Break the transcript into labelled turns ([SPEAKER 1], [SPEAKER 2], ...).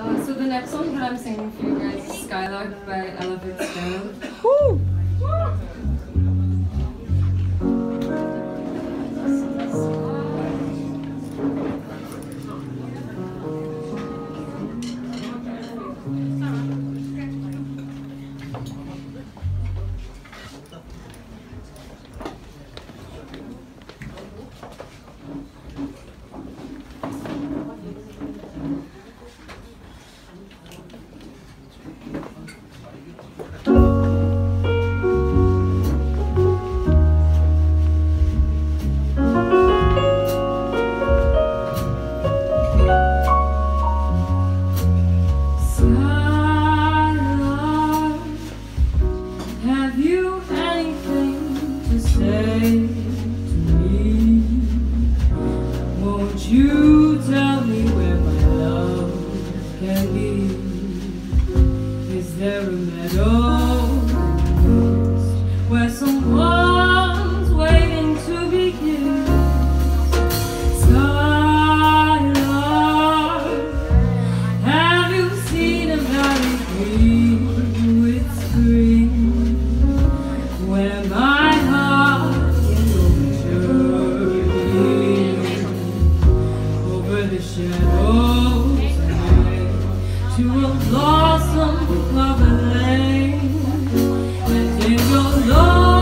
[SPEAKER 1] So the next song that I'm singing for you guys is Skylark by Fitzgerald.
[SPEAKER 2] Woo!
[SPEAKER 1] Have you anything to say to me? Won't you tell me where my love can be? Is there a meadow where someone's waiting to be kissed? Skylark, have you seen a valley green with spring? Where my heart can go journey over the shadows to a blossom covered lane, and in your love